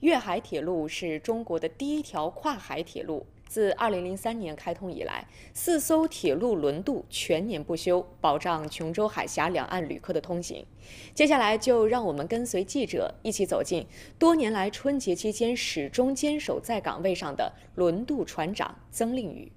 粤海铁路是中国的第一条跨海铁路。自2003年开通以来，4艘铁路轮渡全年不休，保障琼州海峡两岸旅客的通行。接下来就让我们跟随记者一起走进多年来春节期间始终坚守在岗位上的轮渡船长曾令宇。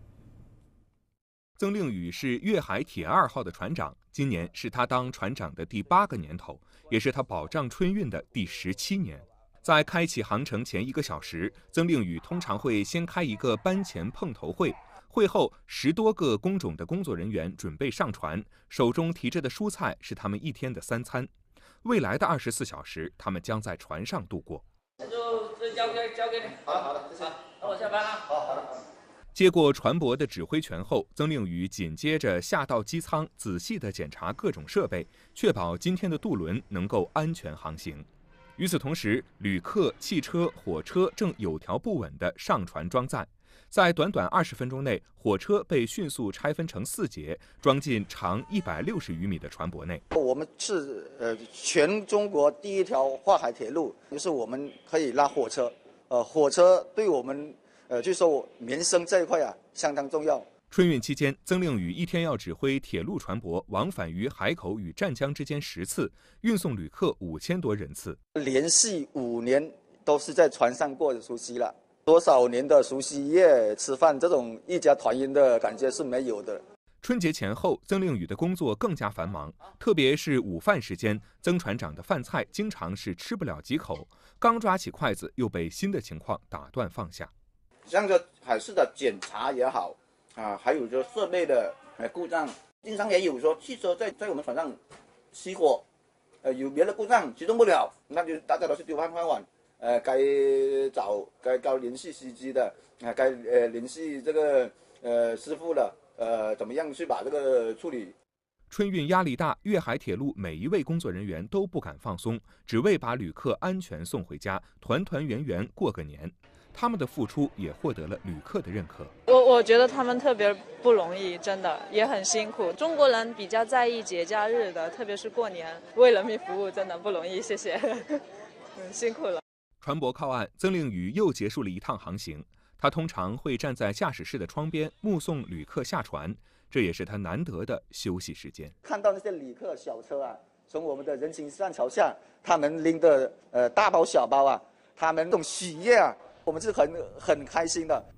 曾令宇是粤海铁2号的船长，今年是他当船长的第8个年头，也是他保障春运的第17年。在开启航程前1个小时，曾令宇通常会先开一个班前碰头会，会后10多个工种的工作人员准备上船，手中提着的蔬菜是他们一天的3餐。未来的24小时，他们将在船上度过。 那就交给你。好的，谢谢。那我下班了。好的。 接过船舶的指挥权后，曾令宇紧接着下到机舱，仔细地检查各种设备，确保今天的渡轮能够安全航行。与此同时，旅客、汽车、火车正有条不紊地上船装载。在短短20分钟内，火车被迅速拆分成4节，装进长160余米的船舶内。 我们是全中国第一条跨海铁路，就是我们可以拉火车。火车对我们就说民生这一块相当重要。 春运期间，曾令宇一天要指挥铁路船舶往返于海口与湛江之间10次，运送旅客5000多人次。 连续5年都是在船上过的除夕了，多少年的除夕夜吃饭，这种一家团圆的感觉是没有的。 春节前后，曾令宇的工作更加繁忙，特别是午饭时间，曾船长的饭菜经常是吃不了几口，刚抓起筷子又被新的情况打断放下。 像这海事的检查也好还有就设备的故障，经常也有说汽车在我们船上熄火，有别的故障启动不了，那就大家都是丢饭碗，该联系司机的，该联系这个师傅的，怎么样去把这个处理。 春运压力大，粤海铁路每一位工作人员都不敢放松，只为把旅客安全送回家，团团圆圆过个年。他们的付出也获得了旅客的认可。 我觉得他们特别不容易，真的也很辛苦。中国人比较在意节假日的，特别是过年，为人民服务真的不容易，谢谢，辛苦了。 船舶靠岸，曾令宇又结束了一趟航行。他通常会站在驾驶室的窗边目送旅客下船，这也是他难得的休息时间。 看到那些旅客小车从我们的人行栈桥下，他们拎的大包小包他们这种喜悦我们是很开心的。